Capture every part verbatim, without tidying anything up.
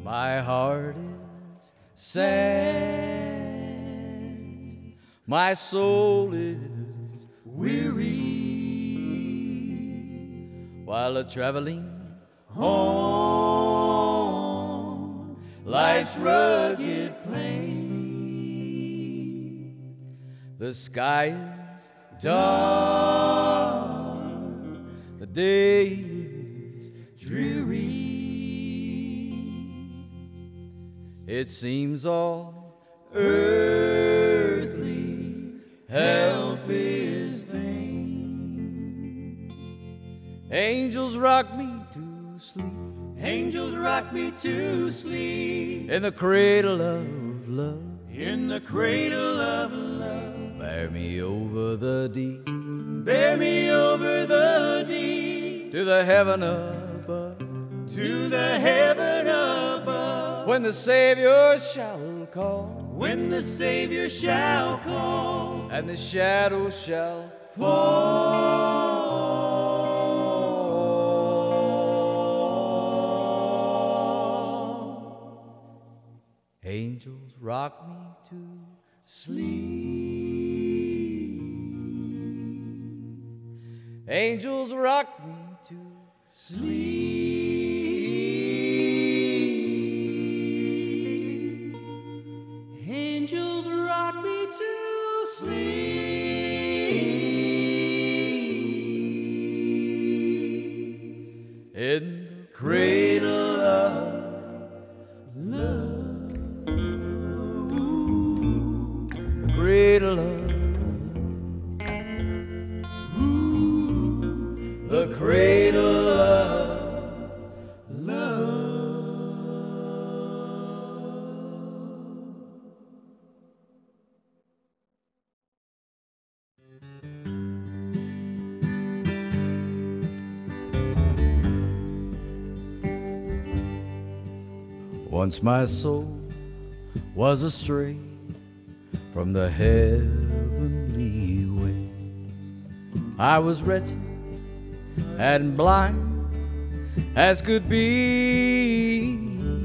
My heart is sad, my soul is weary, while a traveling home, life's rugged plain. The sky is dark, the day is dreary. It seems all earthly help is vain. Angels rock me to sleep, Angels rock me to sleep in the cradle of love, in the cradle of love. bear me over the deep, Bear me over the deep to the heaven above, to the heaven above. when the Savior shall call, When the Savior shall call and the shadow shall fall. angels rock me to Sleep. angels rock me to Sleep. Angels rock me to sleep in the cradle of love. cradle of Ooh, the cradle of love. Once my soul was astray from the heavenly way. I was wretched and blind as could be,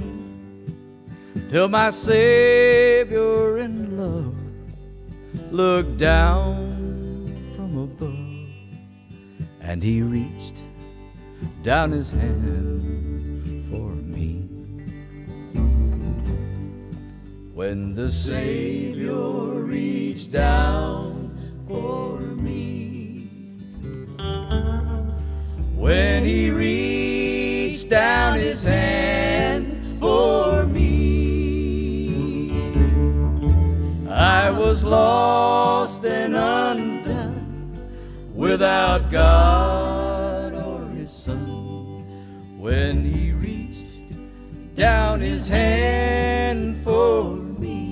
till my Savior in love looked down from above, and He reached down His hand for me. When the Savior reached down for me, when He reached down His hand for me, I was lost and undone, without God or His Son. When He reached down His hand for me,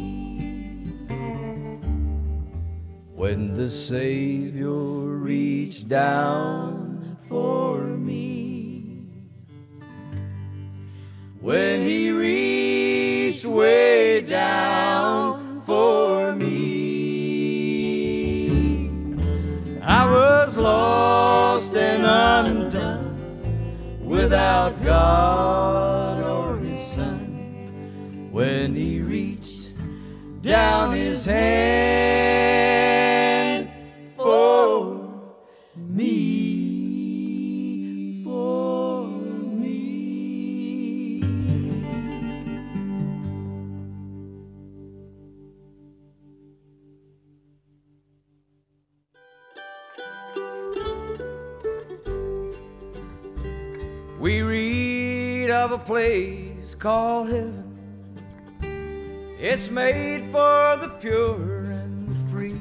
when the Savior reached down for me, when He reached way down for me, I was lost and undone, without God or His Son. When He reached down His hand for me, for me. We read of a place called heaven. It's made for the pure and the free.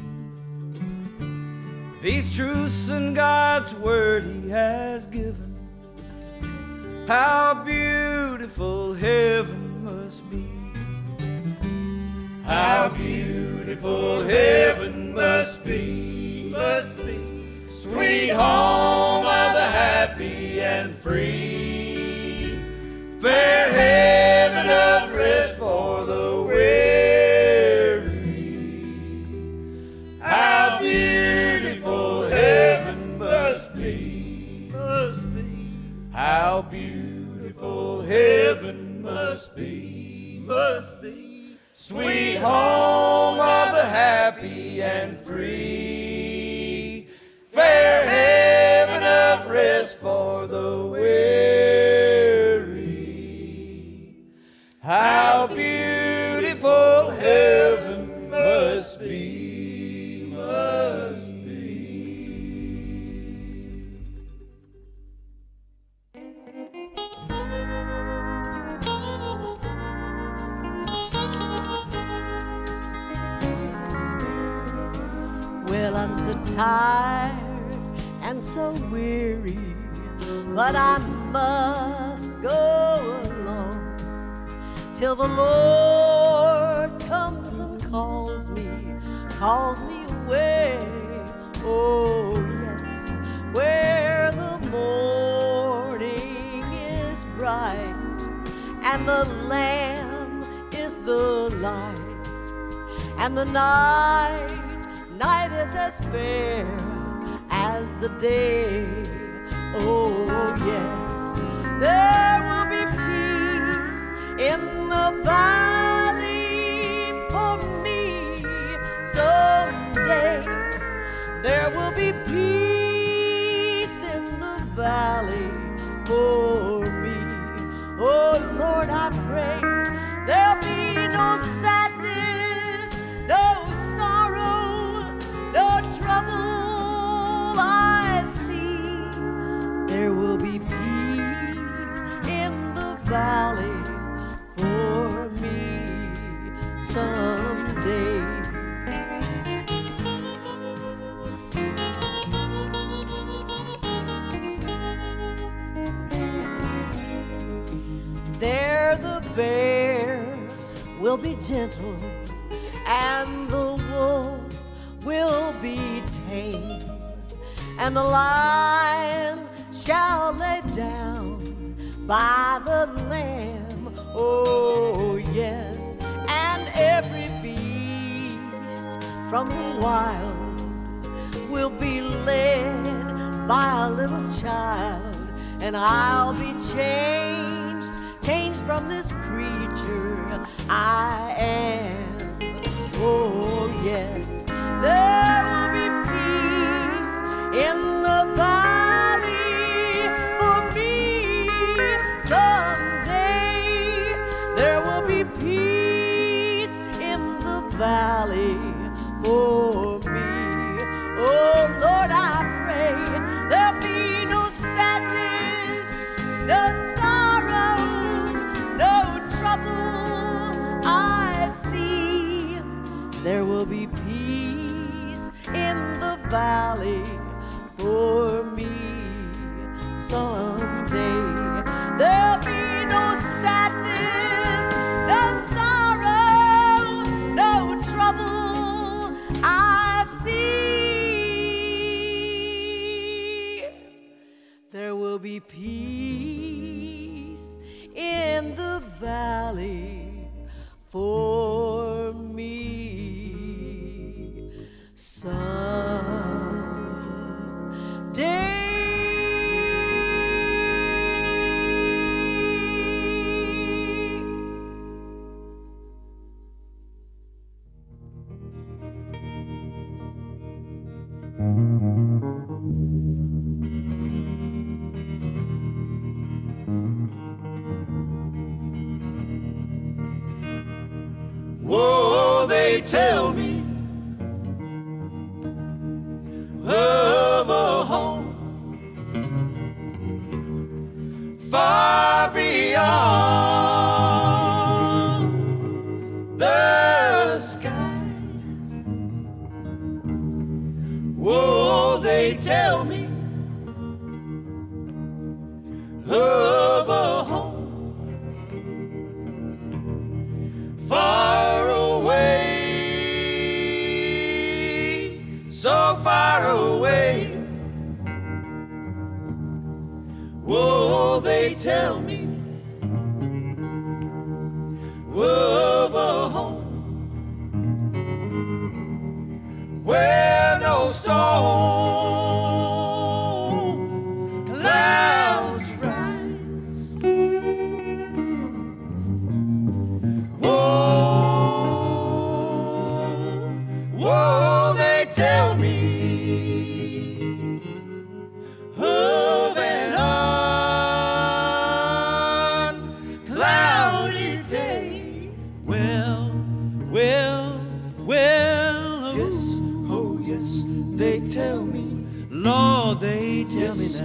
These truths in God's word He has given. How beautiful heaven must be. How beautiful heaven must be, must be. Sweet home of the happy and free. Fair heaven of rest for the weary. How beautiful heaven must be, must be. How beautiful beautiful heaven must be, must be sweet home of the happy and free, fair haven of rest for the weary. How beautiful heaven must be, must be. Well, I'm so tired and so weary, but I must go along till the Lord comes and calls me, calls me away. Oh yes, where the morning is bright and the Lamb is the light, and the night night is as fair as the day. Oh yes, there will be peace in the valley for me someday. There will be peace in the valley for me. Oh Lord, I pray there'll be no sadness, no no trouble I see. There will be peace in the valley for me someday. There the bear will be gentle and the wolf will be tame, and the lion shall lay down by the lamb. Oh yes, and every beast from the wild will be led by a little child, and I'll be changed, changed from this creature I am. Oh yes, there will be peace in the valley for me someday. There will be peace in the valley for me. Oh Lord, I pray there'll be no sadness, no sorrow, no trouble I see. There will be peace in the valley for me someday. There'll be no sadness, no sorrow, no trouble I see. There will be peace in the valley for me someday. Whoa, they tell me of a home far beyond the sky. Whoa, they tell me of a home far away, so far away. Whoa, they tell me of a home where no storm clouds rise.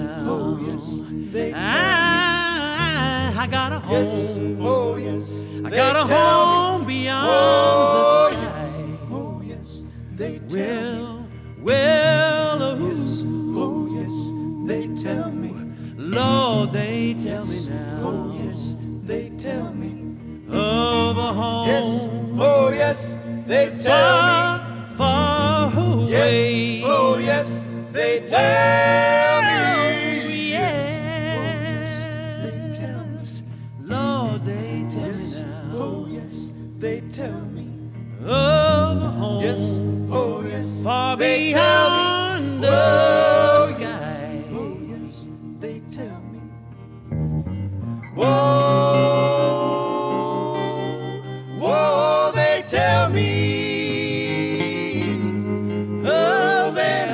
now. Oh, yes, they tell I, I got a home. Yes, oh, yes, I got a home beyond oh, the sky. Yes, oh, yes, they tell Well, well, oh, yes, oh, yes, they tell me. Lord, they tell me now. Oh, yes, they tell me. Of a home. Yes, oh, yes, they tell me. Far, far away. Yes, oh, yes, they tell me. Yes, they tell me. Lord, they tell Yes, me now. oh, yes, they tell me. Of a home. Yes, oh, yes, Far they tell me. beyond the Oh, sky. oh, yes, they tell me. Whoa, whoa, they tell me of an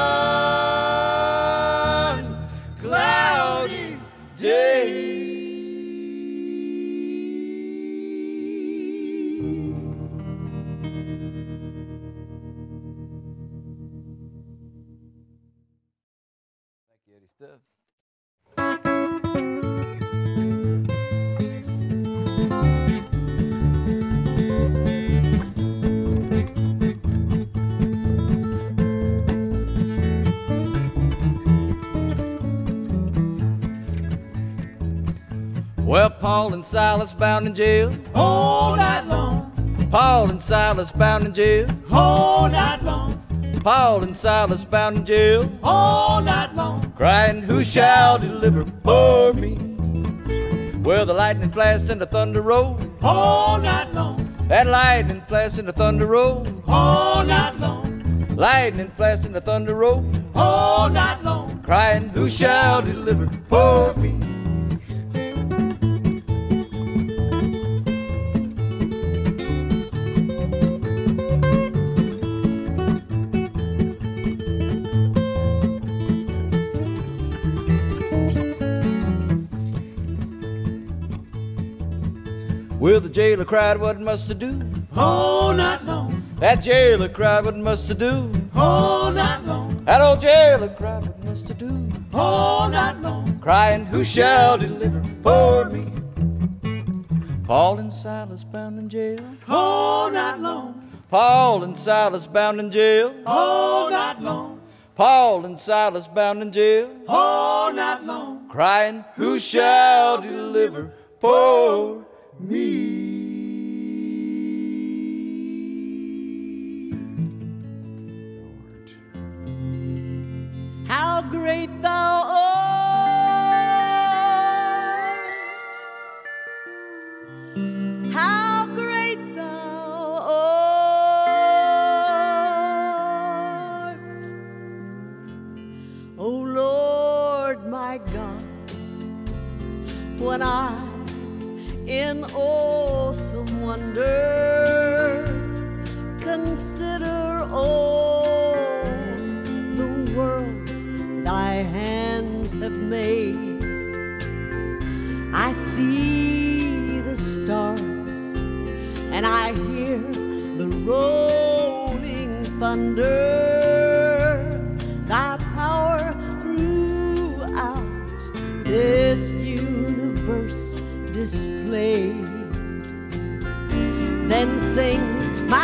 uncloudy day. Thank you, Eddie Stubbs. Well, Paul and Silas bound in jail All night long, Paul and Silas bound in jail all night long, Paul and Silas bound in jail all night long. crying, who shall deliver poor me? Well, the lightning flashed and the thunder rolled, All night long, that lightning flashed and the thunder rolled, all night long, lightning flashed and the thunder rolled, all night long. crying, who shall deliver poor me? Well, the jailer cried, what must I do? All night long, That jailer cried, what must I do? all night long, That old jailer cried, what must I do? all night long. Crying, who shall deliver poor me? Paul and Silas bound in jail, All night long, Paul and Silas bound in jail, all night long, Paul and Silas bound in jail, all night long. crying, who shall deliver poor me? How great thou art! How great thou art! O Lord my God, when I in awesome wonder consider all the worlds thy hands have made. I see the stars and I hear the rolling thunder, thy power throughout this universe displayed. Then sings my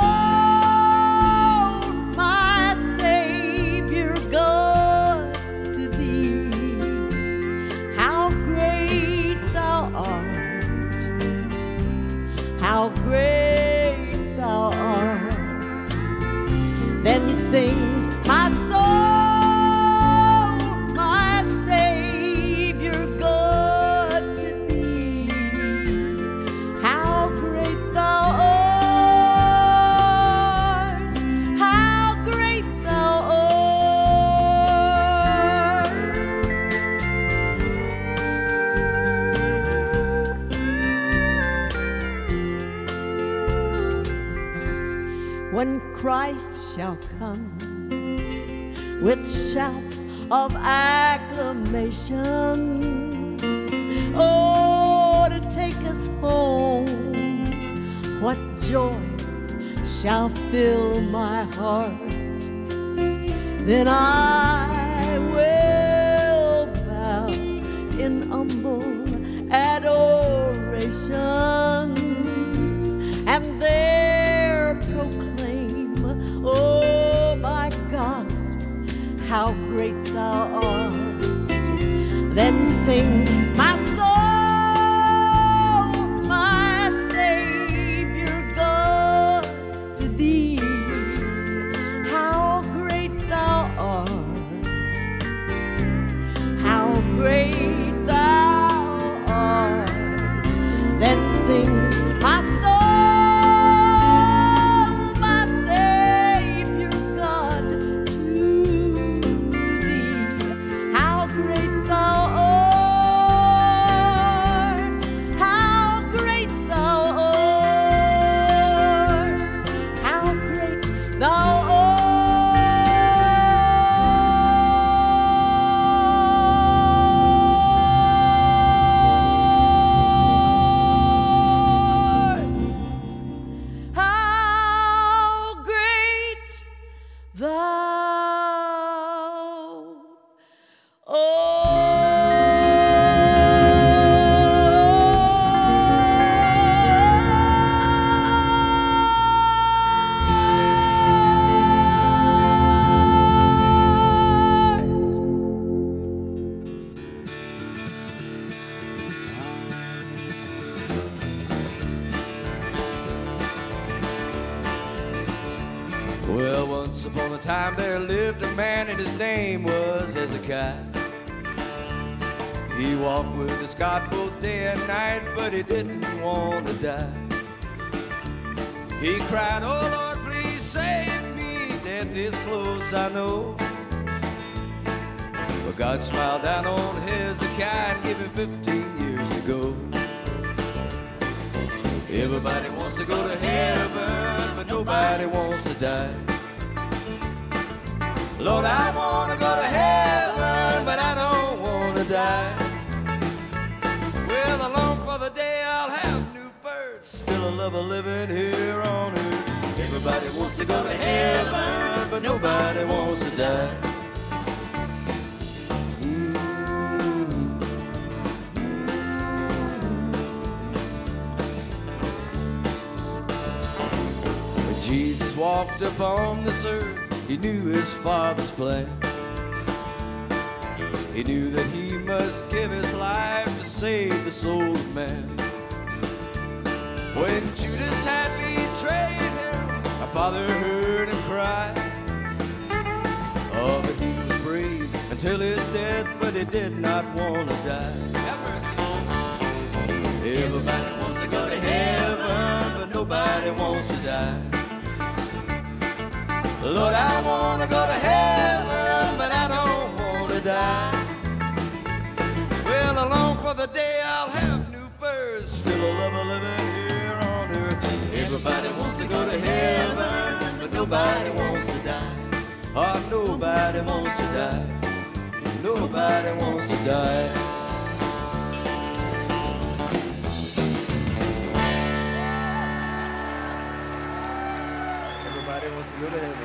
soul, my Savior God, to thee. How great thou art, how great thou art. Then sings my soul, my Savior God, to thee. How great thou art, how great thou art. When Christ shall come with shouts of acclamation, oh, to take us home, what joy shall fill my heart. Then I will then sings my soul, my Savior God, to thee. How great thou art, how great thou art, then sings my soul, my Savior God, to thee. How great thou art, how great thou art, how great thou art, how great thou Well, once upon a time there lived a man and his name was Hezekiah. He walked with his God both day and night, but he didn't want to die. He cried, "Oh Lord, please save me, death is close, I know." But God smiled down on Hezekiah and gave him fifteen years to go. Everybody wants to go to heaven, but nobody wants to die. Lord, I want to go to heaven, but I don't want to die. Well, I long for the day I'll have new birth, still a love of living here on earth. Everybody wants to go to heaven, but nobody wants to die. Jesus walked upon this earth, he knew his Father's plan. He knew that he must give his life to save the soul of man. When Judas had betrayed him, our Father heard him cry. Oh, but he was brave until his death, but he did not want to die. Everybody wants to go to heaven, but nobody wants to die. Lord, I want to go to heaven, but I don't want to die. Well, I long for the day I'll have new birth, still a love of living here on earth. Everybody wants to go to heaven, but nobody wants to die. Oh, nobody wants to die. Nobody wants to die. Everybody wants to go to heaven.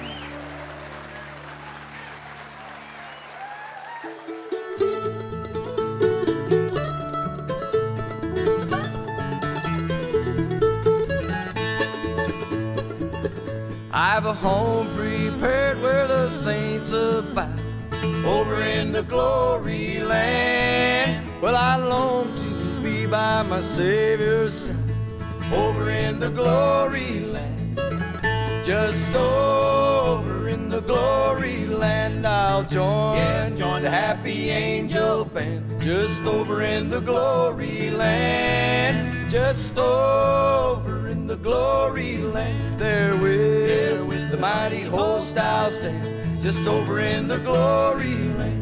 I have a home prepared where the saints abide, over in the glory land. Well, I long to be by my Savior's side, over in the glory land. Just over in the glory land, I'll join, yes, join the happy angel band. Just over in the glory land, just over in the glory land, there with, yes, with the mighty host I'll stand. Just over in the glory land.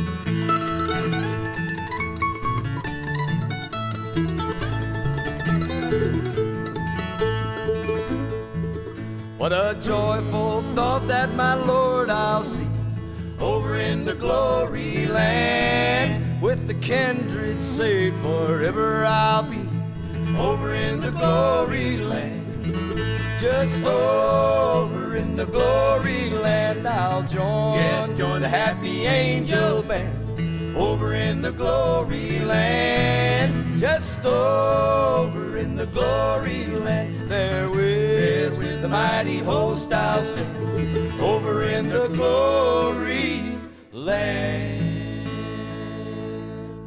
What a joyful thought that my Lord I'll see over in the glory land. With the kindred saved forever I'll be over in the glory land. Just over in the glory land I'll join, yes, join the happy angel band. Over in the glory land, just over in the glory land, there with, with the mighty host I'll stand. Over in the glory land.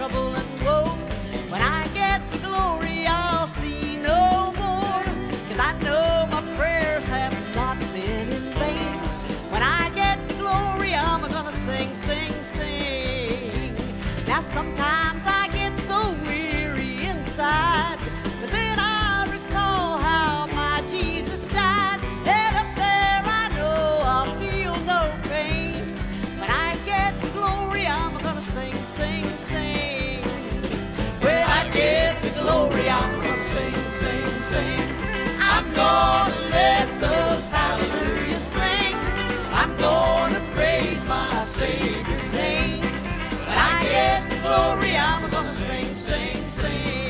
trouble and woe. When I get to glory, I'll see no more, 'cause I know my prayers have not been in vain. When I get to glory, I'm gonna sing, sing, sing. Now sometimes I get so weary inside, but then I recall how my Jesus died. And up there I know I'll feel no pain. When I get to glory, I'm gonna sing, sing, sing. When I get to glory, I'm gonna sing, sing, sing. I'm gonna let those hallelujahs ring. I'm gonna praise my Savior's name. When I get to glory, I'm gonna sing, sing, sing.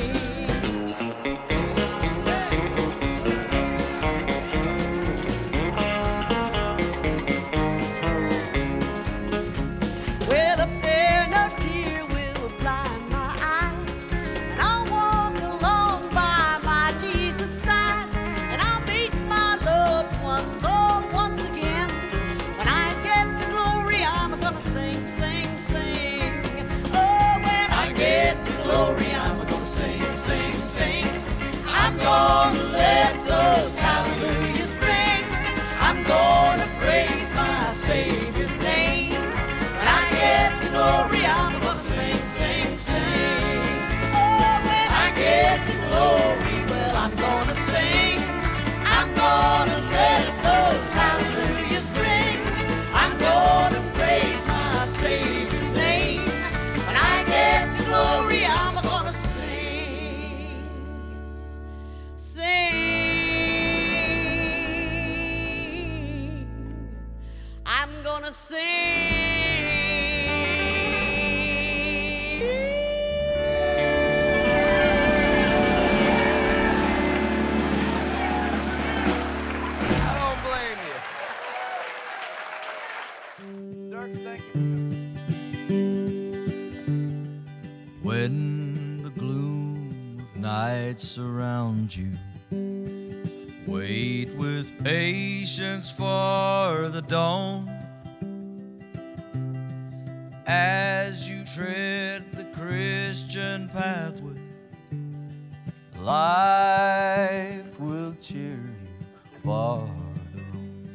Well, up there no tear will blind my eye, and I'll walk along by my Jesus' side, and I'll meet my loved ones all once again. When I get to glory, I'm gonna sing, sing, sing. Oh, when I get to glory, I'm gonna sing, sing, sing. I'm gonna let those hallelujahs ring. I'm gonna praise my Savior's name. When I get to glory, I'm gonna sing, sing, sing. Oh, when I get to glory, well, I'm gonna sing. I'm gonna let those hallelujahs ring. I'm gonna praise my Savior's name. When I get to glory, I'm gonna sing, sing. I'm gonna sing. I don't blame you. Dirk, thank you. When the gloom of night surrounds you, wait with patience for the dawn. As you tread the Christian pathway, life will cheer you farther on,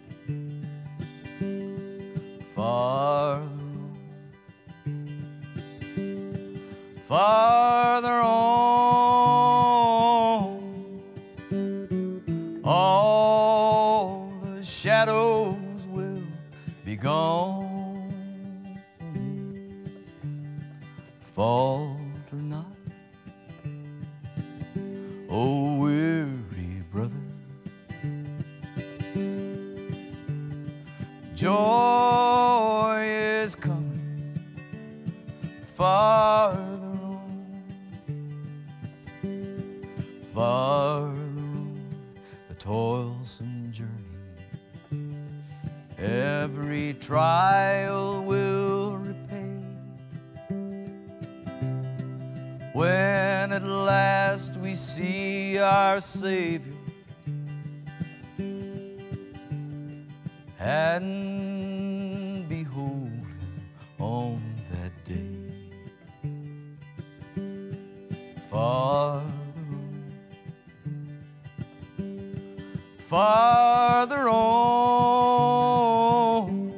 farther on, farther on. All the shadows will be gone. Falter not, oh weary brother. Joy is coming farther on, farther on the toilsome journey. Every trial will repay. When at last we see our Savior, and behold Him on that day, farther on, farther on,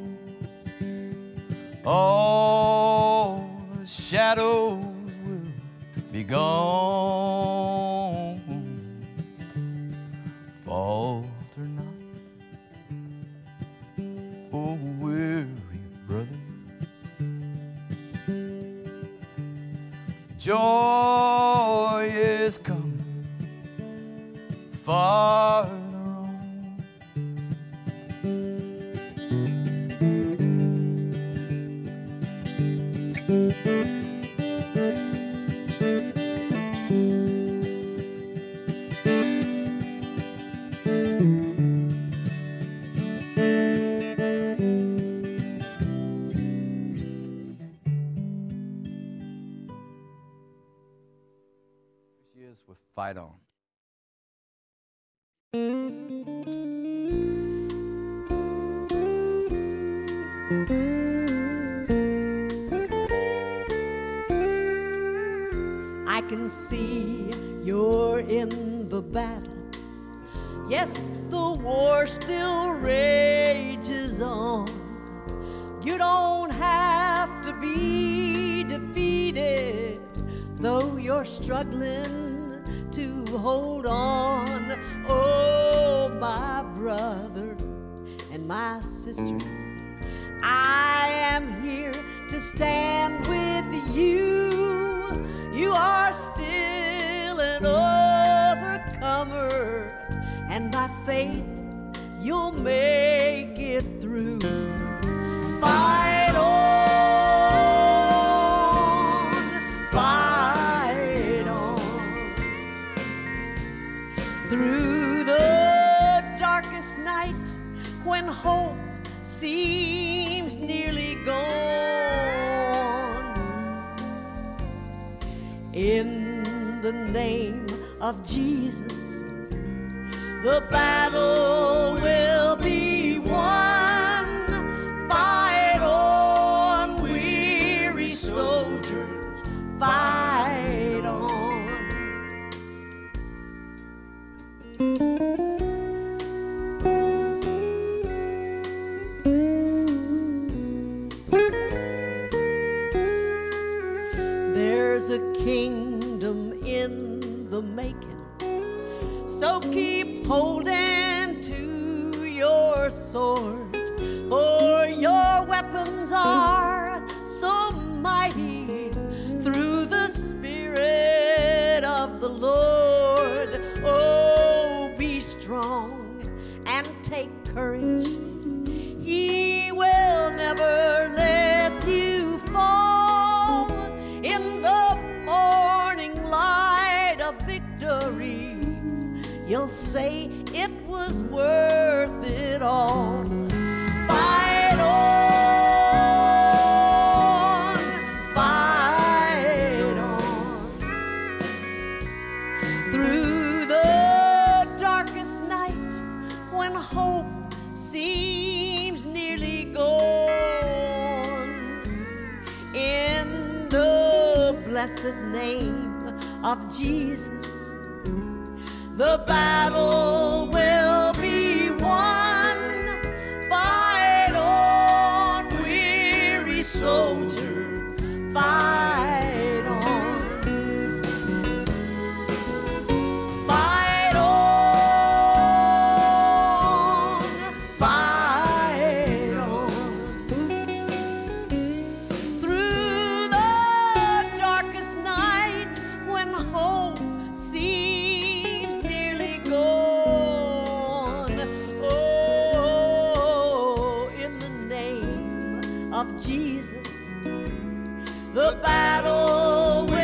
all the shadows be gone. Falter not, oh weary brother. Joy is coming farther on. With Fight On. see you're in the battle. Yes, the war still rages on. You don't have to be defeated, though you're struggling to hold on. Oh, my brother and my sister, I am here to stand with you. You are still an overcomer, and by faith you'll make it through. Fight on, fight on. Through the darkest night, when hope seems nearly gone, in the name of Jesus, the battle will be won. Fight on, weary soldiers, fight on. There's a kingdom in the making, so keep holding to your sword, for your weapons are so mighty through the Spirit of the Lord. Oh, be strong and take courage. He will never let you fall. In the morning light of victory, you'll say it was worth it all. Fight on, fight on. Through the darkest night, when hope seems nearly gone, in the blessed name of Jesus, the battle will be won. Fight on, weary soldier, fight on. Fight on, fight on. Through the darkest night, when hope seems nearly gone, oh, in the name of Jesus, the battle will